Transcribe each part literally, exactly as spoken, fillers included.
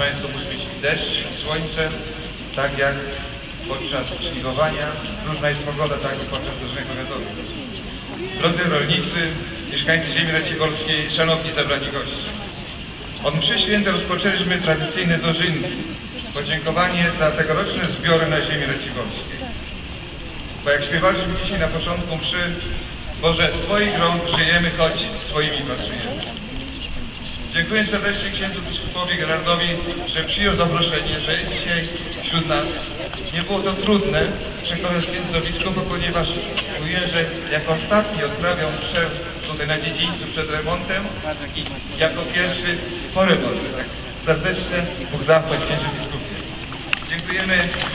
Państwo, musi być deszcz, słońce, tak jak podczas śnigowania. Różna jest pogoda, tak jak podczas różnych powiatowych. Drodzy rolnicy, mieszkańcy ziemi raciborskiej, szanowni zebrani goście. Od mszy świętej rozpoczęliśmy tradycyjne dożynki. Podziękowanie za tegoroczne zbiory na ziemi raciborskiej. Bo jak śpiewaliśmy dzisiaj na początku mszy, Boże, z Twoich rąk żyjemy, choć swoimi pracujemy. Dziękuję serdecznie księdzu biskupowi Gerardowi, że przyjął zaproszenie, że jest dzisiaj wśród nas. Nie było to trudne przekonać księdza do biskupa, ponieważ mówię, że jako ostatni odprawiał mszę tutaj na dziedzińcu przed remontem i jako pierwszy po remoncie. Tak serdecznie Bóg zapłać księdzu biskupie. Dziękujemy.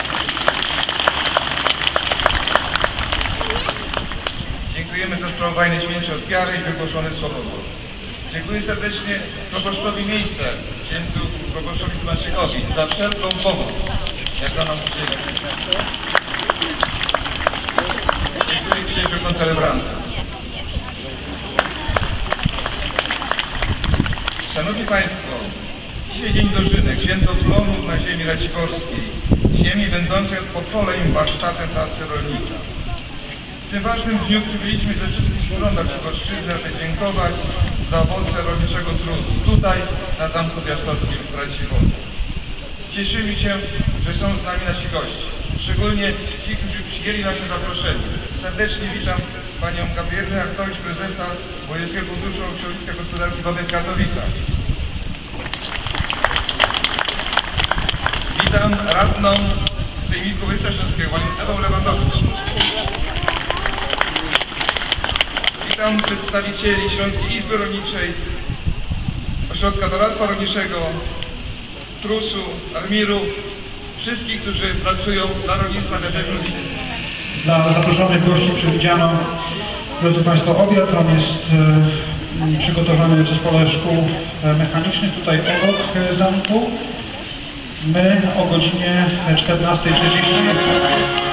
Dziękujemy za sprawowanie święcie od wiary i wygłoszone słowo. Dziękuję serdecznie proboszczowi miejsca, księdzu proboszczowi Tomaszykowi, za wszelką pomoc, jaka nam udziela. Dziękuję księciu koncelebrantom. Szanowni Państwo, dzisiaj dzień dożynek, święto plonów na ziemi raciborskiej, ziemi będącej pod polem i warsztatem pracy rolnika. W tym ważnym dniu przybyliśmy ze wszystkich stron na Przygoszczyznę, aby dziękować za owoce rolniczego trudu, tutaj na Zamku Piastowskim w Raciborzu. Cieszymy się, że są z nami nasi goście, szczególnie ci, którzy przyjęli nasze zaproszenie. Serdecznie witam Panią Gabrielę Artowicz, prezesa Wojewódzkiego Funduszu Środowiska Gospodarki Wodnej w Katowicach. Witam radną Sejmiku Województwa Śląskiego, Władysławą Lewandowską. Witam przedstawicieli Śląskiej Izby Rolniczej, Ośrodka Doradztwa Rolniczego, trusu, armiru, wszystkich, którzy pracują dla rolnictwa na terenie. Dla zaproszonych gości przewidziano, drodzy Państwo, obiad. On jest e, przygotowany w Zespole Szkół Mechanicznych tutaj obok zamku. My o godzinie czternastej trzydzieści